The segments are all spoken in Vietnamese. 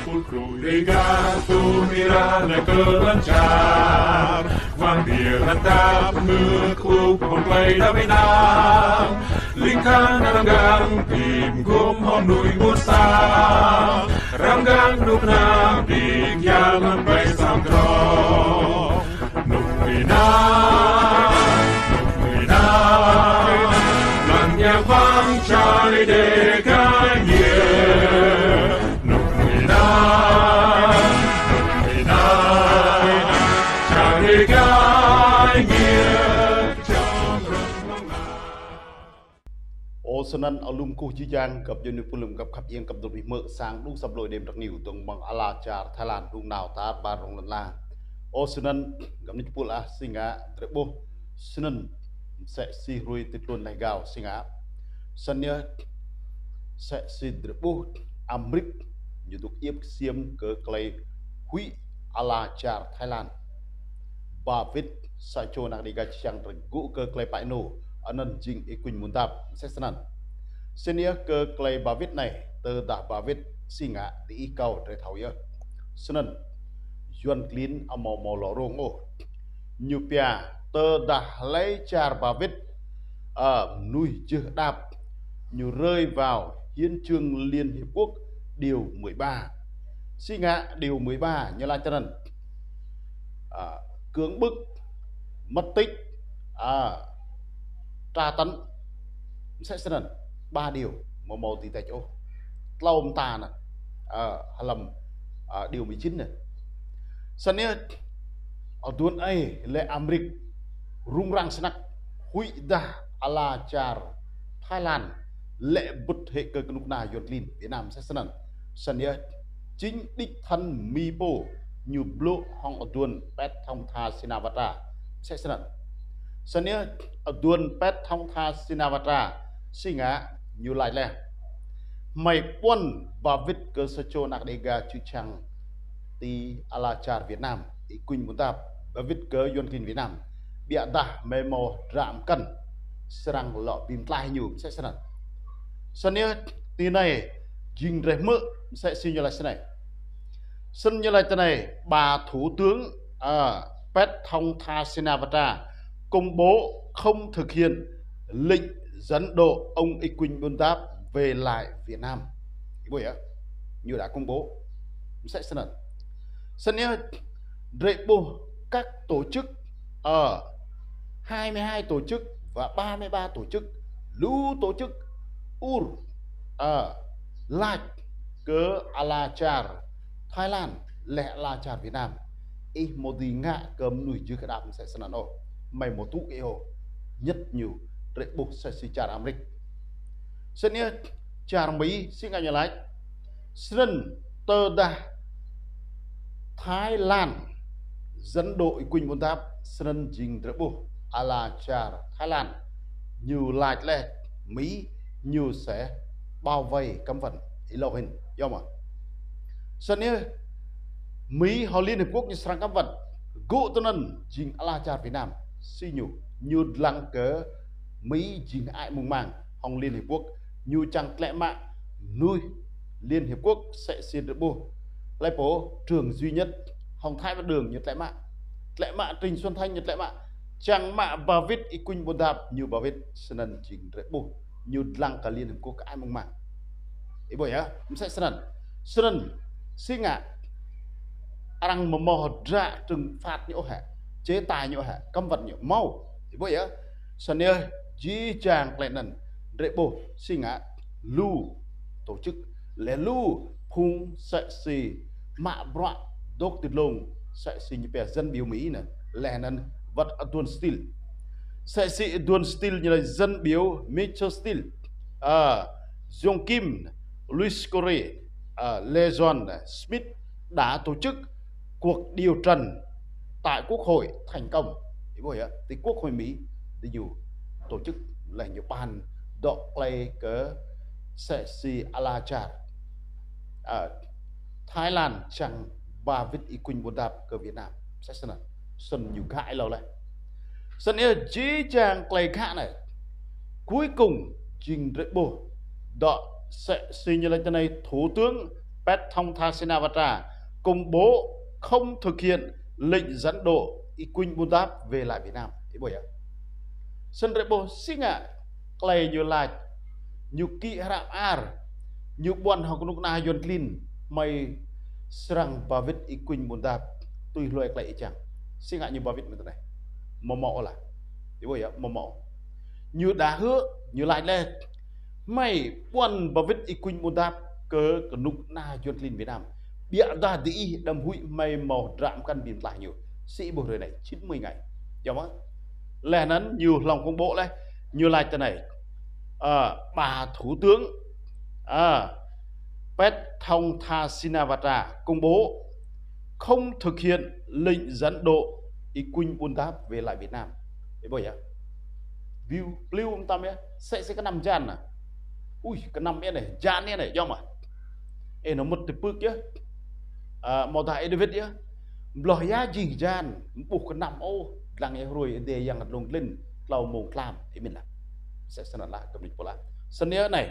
Liga tumira kelancar Vampir natap mekuk play đá nam Linkan ranggang tim gom hom nui musa Ranggang nuk nam dik yaman bay sam tro Nui na Lần nhạc vang trái để ca nhiệt Osanan alum ku jijang kap joni pulum kap khap yang kap dobi me sang du sab loi dem tak niu tong bang ala char thalan dung naw ta ba rong lan la Osanan gam ni pul ah singa trebo sunan se si rui titlun lai gao singa sanya se si trebo amrik yutuk yep siam ke klai hui ala char Thailand Bavit sa cho nak diga chang regu ke klai paino anan jing ikuin muntap sesanan senia ke klai Bavit này từ dah Bavit singa di ikau tre thau ya sunan yuan clean amo mo lo rong o nyupia từ dah lấy char Bavit nuôi chưa đạp như rơi vào hiến chương Liên Hiệp Quốc điều 13 singa điều 13 như là cho nên cưỡng bức mất tích tra tấn sẽ nên 3 điều mà một thì tại chỗ lâu ông ta nè lầm điều 19 này sân nhớ ở tuần ấy lệ Amrik rung rang snack hui dah ala char Thái lệ bút hệ cơ nục na yột lin Việt Nam sẽ sân nhớ chính đích thân Mipo như blue hong ở tuần pet thông tha Sinavatra sẽ sân nhớ ở tuần pet thông tha Sinavatra singa như lại lẹ mày quân và vít cơ sở cho nạc đề ga chữ chăng ti ala char Việt Nam ý quỳnh muốn tạp và vít cơ yon kinh Việt Nam bịa đà mê mô rạm cân serang lọ bìm tlai nhu sẽ sân nhớ tí này dình rẻ mơ sẽ xin như là thế này sân như là thế này bà thủ tướng Pet Thong Tha Sinavatra công bố không thực hiện lệnh dẫn độ ông Equin Buntap về lại Việt Nam. Bởi vậy, như đã công bố sẽ sân nhớ bộ các tổ chức ở 22 tổ chức và 33 tổ chức lưu tổ chức ur like cơ Alachar Thái Lan lệ Alachar Việt Nam ý một gì ngạ cấm nùi chứ cái đạp sẽ sân ổ mày một tụ cái hồ nhất nhiều rệ buộc sẽ xì char Amrik sân nhớ char Mỹ xin ngay nhà lái sân tơ đà Thái Lan dẫn đội Quỳnh Môn Tháp sân dình rệ buộc Alachar Thái Lan nhiều lại lệ Mỹ nhiều sẽ bao vây cấm vận ý lộ hình do mà sân nhớ Mỹ họ Liên Hiệp Quốc như sang cấm vận gỗ tân ân dình Alachar Việt Nam xì nhủ như lăng cớ Mỹ dình ai mùng màng hòng Liên Hiệp Quốc như chẳng lẽ mạng nuôi Liên Hiệp Quốc sẽ xin được bù lại phố trường duy nhất hòng thái và đường như lẽ mạng Trình Xuân Thanh như lẽ mạng chẳng mạ bà viết ý quỳnh bồn đạp như bà viết sân ân dình rẽ bù như lăng cả Liên Hiệp Quốc ai mùng màng ý bởi á sẽ sân ân xí ngạ rằng mà mò ra trừng phạt nhỗ hả chế tài nhỗ hả cấm vật nhỗ mau thì bởi á sân ơi dí chàng lại nần rễ bồ xí ngã lưu tổ chức lẽ lưu phung sẽ xì mạ broạn đốt tiết lông sẽ xì như bè dân biểu Mỹ nè lẽ nần vật ở tuần stil sẽ xì tuần stil như là dân biểu Mitchell Steele Jong Kim Louis Corey Lejon Smith đã tổ chức cuộc điều trần tại Quốc hội thành công thì Quốc hội Mỹ thì dù tổ chức là nhiều ban độ play cỡ sẽ si Alachar Thái Lan chẳng bà viết ý quỳnh bồn đạp cơ Việt Nam sẽ sân nhiều gãi lâu lại sân yêu chí chàng play khác này cuối cùng trình rễ bồ đó sẽ si như là cho này Thủ tướng Pathongthasinawatra công bố không thực hiện lệnh dẫn độ Iquinh Bundap về lại Việt Nam. Ý bởi sân rệ bố xí ngạ clay như lại như kỹ rạm ar như bọn học nục na yon clean mày serang bavit Iquinh Bundap tùy loài clay chẳng xí ngạ như bavit như thế này mò là ý bởi mò như đá hứa như lại lên mày bọn bavit Iquinh Bundap cơ nục na yon clean Việt Nam bịa ra đi đâm hụi mày màu rạm căn biển lại nhiều sĩ bộ rồi này 90 ngày hiểu không lẽ nắn nhiều lòng công bộ đấy như lại thế này bà thủ tướng Pathongthasinawatra công bố không thực hiện lệnh dẫn độ Iquinh Bundap về lại Việt Nam thế bởi vậy view lưu ông tâm ấy sẽ cái nằm gian à ui cái nằm này gian này do mà nó một từ bước chứ mau tại David chứ lo ya gì gian buộc cái nằm ô làng ấy rồi để yang lồng lên lầu mồm làm thì mình làm sẽ sẵn lại cầm định của lại sân nhớ này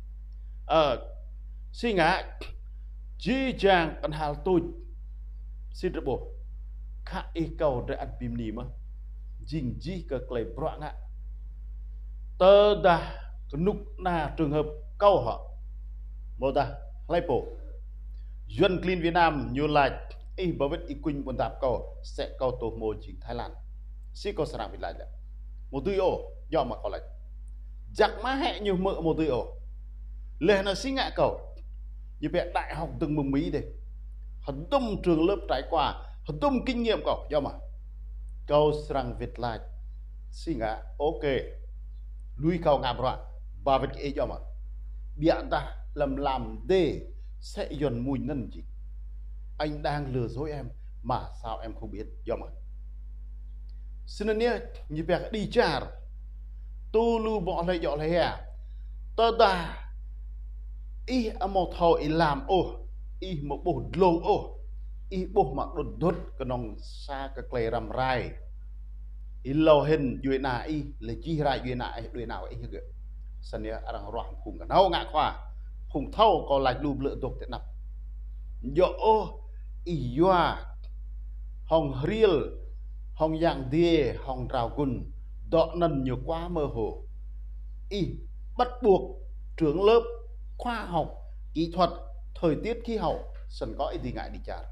suy ngã chi chàng cần hal tôi xin được bộ khá ý cầu để ăn bìm nì mà dình chi cơ clay broạn ạ tơ đà nục na trường hợp câu họ một ta lấy bộ Dân Clean Việt Nam như là ý bảo vệ Iquinh Bundap cầu sẽ cầu tổ mô chính Thái Lan sĩ có sản Việt lại một tuy ổ do mà có lại giặc má hẹ nhiều mỡ một tuy ổ lệ là sĩ ngạ cầu như vậy đại học từng mừng Mỹ đây hẳn tung trường lớp trải qua hẳn tung kinh nghiệm cầu do mà cầu sản Việt lại sĩ ngạ ok lui cầu ngạp rồi và vật ý do mà biện ta làm đê sẽ dần mùi nân gì anh đang lừa dối em mà sao em không biết do mà xin nhớ như việc đi chả tu lu bỏ lại dọ lại à tớ ta y một thầu y làm ô y một bộ lông ô y bộ mặc đột đốt cái nòng xa cái clay rằm rai y lâu hình duy nà y là chi ra duy nào ấy như vậy xin nhớ đang roảng cùng cả nâu ngã khoa cùng thâu còn lại lùm lựa tục thế nào dọ ô y doa hồng riêng hồng dạng đê hồng rào gùn đọ nần nhiều quá mơ hồ y bắt buộc trưởng lớp khoa học kỹ thuật thời tiết khí hậu sân có ý gì ngại đi chả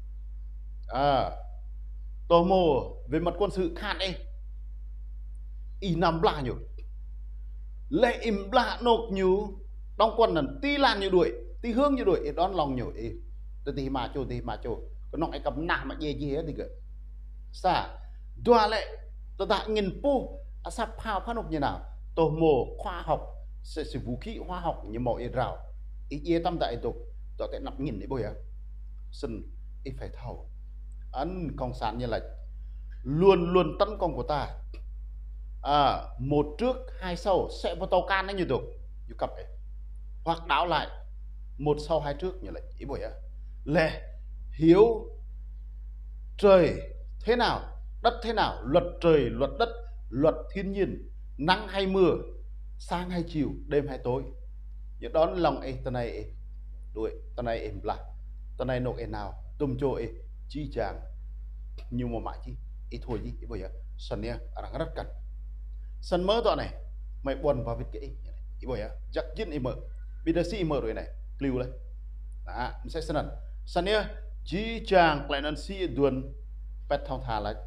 tổ mồ về mặt quân sự khát ấy y nằm lạ nhiều lệ im lạ nộp nhiều đóng quân lần tí lan như đuổi tí hương như đuổi đón lòng nhiều ý thì mà chỗ có nọng ai cầm nạ mà gì hết thì kìa xa đoà lệ tôi đã nghiên pu sắp phao phát nộp như nào tổ mồ khoa học sẽ vũ khí khoa học như mọi ý rào ý tâm đại tục tôi cái nắp nghìn đấy bồi sân ý phải thầu ăn công sản như là luôn tấn công của ta một trước hai sau sẽ vào tàu can đấy như tục như cặp ấy hoặc đảo lại một sau hai trước như là ý bồi lệ hiếu trời thế nào đất thế nào luật trời luật đất luật thiên nhiên nắng hay mưa sáng hay chiều đêm hay tối như đón lòng ấy tờ này đuổi tờ này em là tờ này nộp em nào tùm cho ấy chi chàng nhưng mà mãi chi ít thôi gì bây giờ sân nha đang rất cần sân mơ tọa này mày buồn vào việc kỹ bây giờ chắc chín em mở bây giờ si mở rồi này lưu đấy mình sẽ sân nha chi chàng lại nên si đuôn pet thong thả lại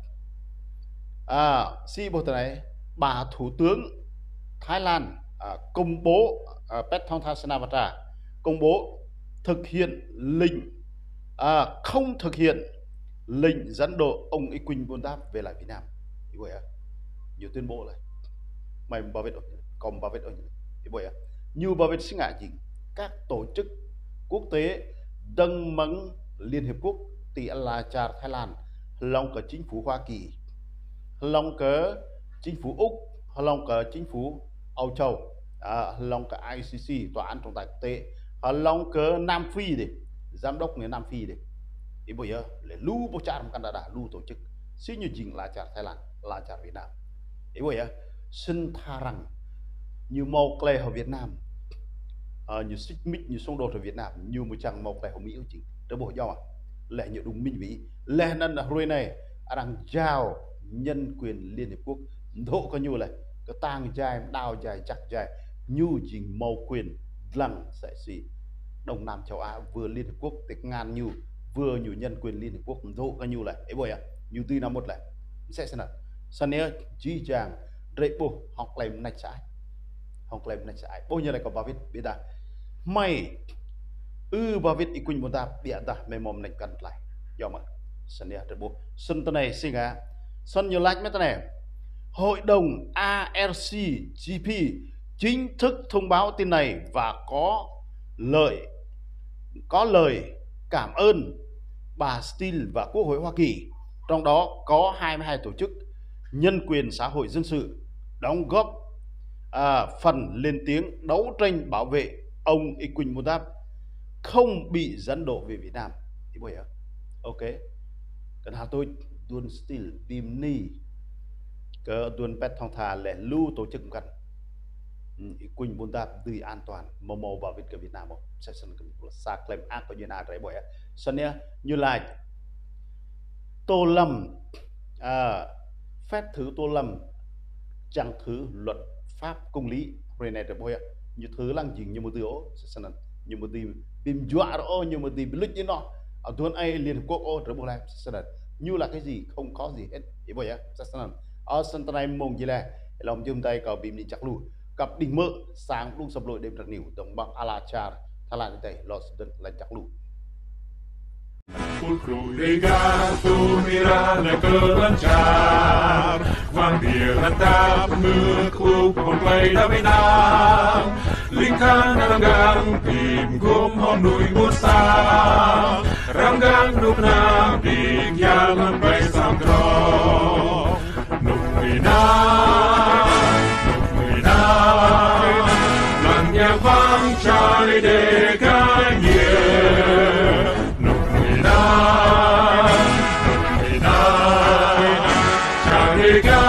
si bộ tờ này bà thủ tướng Thái Lan công bố Pathongthasinawatra công bố thực hiện lệnh không thực hiện lệnh dẫn độ ông Iquinh Bundap về lại Việt Nam. Nhiều tuyên bố này mày bảo vệ còn bảo vệ như bảo vệ sinh ngại gì các tổ chức quốc tế đăng mắng Liên Hiệp Quốc tỷ là trà Thái Lan lòng cả chính phủ Hoa Kỳ lòng cả chính phủ Úc lòng cả chính phủ Âu Châu lòng cả ICC tòa án trọng tài quốc tế lòng cả Nam Phi đi giám đốc người Nam Phi đi thì bây giờ để lưu bộ trà Canada lưu tổ chức xin như chính là trà Thái Lan là trà Việt Nam thì bây giờ xin tha rằng như màu clay ở Việt Nam như xích mích như xung đột ở Việt Nam như một chẳng một lại của Mỹ chính đó bộ nhau lẽ nhiều đúng minh vĩ lẽ nên là hồi này đang chào nhân quyền Liên Hiệp Quốc độ có như là cái tang dài đào dài chặt dài như chính màu quyền lằng sẽ xì Đông Nam châu Á vừa Liên Hiệp Quốc thì ngàn như vừa nhiều nhân quyền Liên Hiệp Quốc độ có như là ấy bồi à như tuy năm một lại sẽ xem nào sau này chỉ chàng rễ bộ học làm nạch trái học làm nạch trái bao nhiêu này có bảo viết biết ta mày bảo viết ý quỳnh một ta bịa ta mày mồm nạch cần lại do mà sau này rễ bộ sân tên này xin à sân nhiều like mấy tên này Hội đồng ARCGP chính thức thông báo tin này và có lời cảm ơn bà Steele và Quốc hội Hoa Kỳ, trong đó có 22 tổ chức nhân quyền xã hội dân sự đóng góp phần lên tiếng đấu tranh bảo vệ ông Iquinh Motab không bị dẫn độ về Việt Nam. Thì bây giờ, ok, cần hà tôi tuân Steele tìm ni cơ tuân pet thong thà lẻ lưu tổ chứcกันIquinh Motab tươi an toàn màu bảo vệ cái Việt Nam không sẽ sân xa claim ác có như nào đấy bởi sân nhé như là Tô Lâm phép thứ Tô Lâm chẳng thứ luật pháp công lý rồi này rồi bởi như thứ lăng chỉnh như một từ ố sân như một từ bìm dọa đó như một từ lít như nó ở tuần ai Liên Hợp Quốc ô rồi bởi lại sân như là cái gì không có gì hết ý bởi sân ở sân này mong gì là lòng chung tay có bìm đi chắc lùi cặp đỉnh mơ sáng lúc sập lội đêm trật nỉu đồng bằng Alachar thay lại đây lo sedang lanjak lu. Pulcru legato mirada kelancar Vang dia rantap mekuk play da Việt Nam Lingkang ranggang tim gom hon nui bút sa Ranggang nục nam định yang bay sang tro Nục người Làn nhạc vang trai để ca nhiệt Nục người na Trai để ca